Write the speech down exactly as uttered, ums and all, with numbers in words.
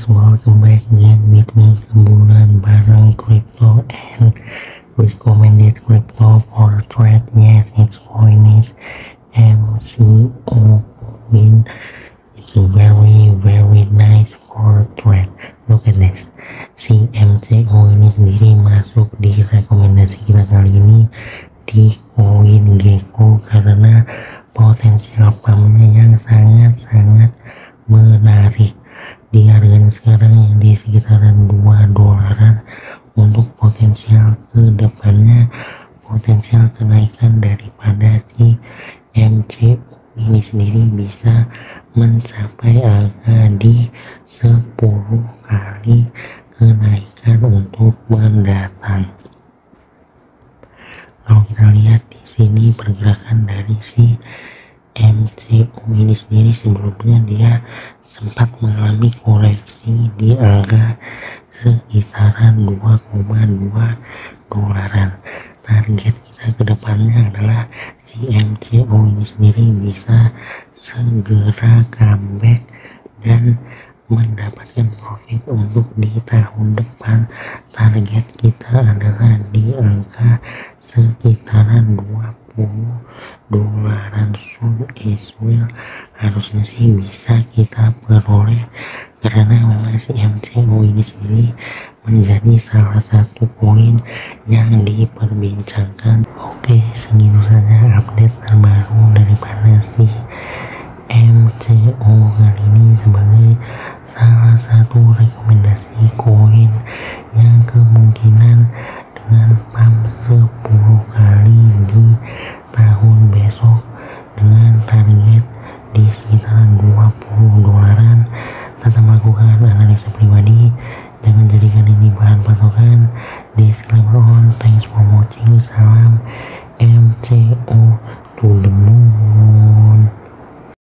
guys, welcome back again with me Kebulan bareng crypto and recommended crypto for trade. Yes, its point is M C O coin. It's very very nice for trade. Look at this. Si M C O ini sendiri masuk di rekomendasi kita kali ini di koin Gecko karena potensial pumpnya yang sangat-sangat menarik di harganya sekarang yang di sekitaran dua dolaran. Untuk potensial ke depannya, potensial kenaikan daripada si M C O ini sendiri bisa mencapai angka di sepuluh kali kenaikan untuk mendatang. Kalau kita lihat di sini pergerakan dari si M C O ini sendiri, sebelumnya dia sempat mengalami koreksi di angka sekitaran dua koma dua dolaran. Target kita ke depannya adalah si M C O ini sendiri bisa segera comeback dan mendapatkan profit untuk di tahun depan. Target kita adalah di angka sekitaran dua puluh dolaran. So as well, harusnya sih bisa kita peroleh karena memang si M C O ini sendiri menjadi salah satu koin yang diperbincangkan. Oke, segitu saja update terbaru daripada si M C O kali ini sebagai salah satu rekomendasi koin yang kemungkinan dengan pump sepuluh kali di tahun besok dengan target di sekitaran dua puluh dolaran. Tetap melakukan analisa pribadi, jangan jadikan ini bahan patokan. Disclaimer on, thanks for watching, salam M C O to the